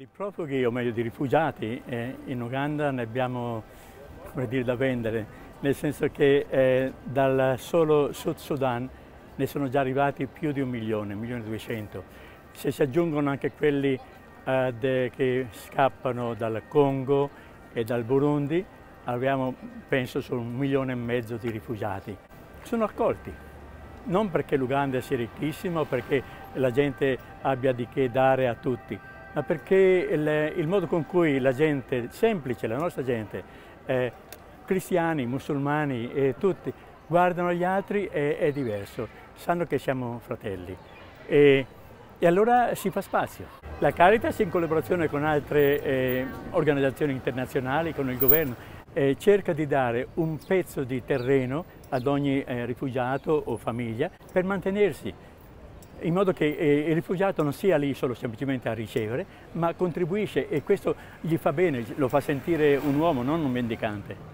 Di profughi, o meglio di rifugiati, in Uganda ne abbiamo, come dire, da vendere, nel senso che dal solo Sud Sudan ne sono già arrivati più di 1.200.000. Se si aggiungono anche quelli che scappano dal Congo e dal Burundi, abbiamo penso su 1,5 milioni di rifugiati. Sono accolti, non perché l'Uganda sia ricchissima o perché la gente abbia di che dare a tutti, ma perché il modo con cui la gente semplice, la nostra gente, cristiani, musulmani e tutti, guardano gli altri è diverso, sanno che siamo fratelli e allora si fa spazio. La Caritas, in collaborazione con altre organizzazioni internazionali, con il governo, cerca di dare un pezzo di terreno ad ogni rifugiato o famiglia per mantenersi, in modo che il rifugiato non sia lì solo semplicemente a ricevere, ma contribuisce, e questo gli fa bene, lo fa sentire un uomo, non un mendicante.